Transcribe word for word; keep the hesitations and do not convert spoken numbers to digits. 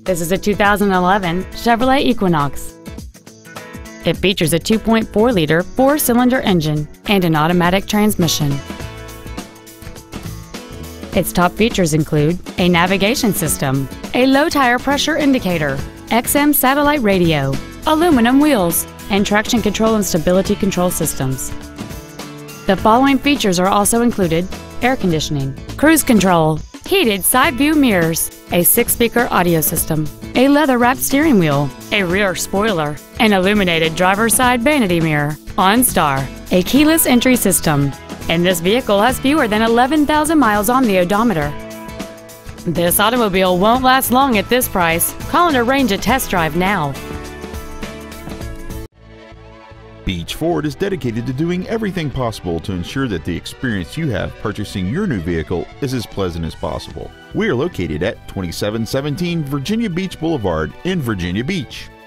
This is a two thousand eleven Chevrolet Equinox. It features a two point four liter four-cylinder engine and an automatic transmission. Its top features include a navigation system, a low tire pressure indicator, X M satellite radio, aluminum wheels, and traction control and stability control systems. The following features are also included: air conditioning, cruise control, heated side view mirrors, a six-speaker audio system, a leather-wrapped steering wheel, a rear spoiler, an illuminated driver's side vanity mirror, OnStar, a keyless entry system, and this vehicle has fewer than eleven thousand miles on the odometer. This automobile won't last long at this price. Call and arrange a test drive now. Beach Ford is dedicated to doing everything possible to ensure that the experience you have purchasing your new vehicle is as pleasant as possible. We are located at twenty-seven seventeen Virginia Beach Boulevard in Virginia Beach.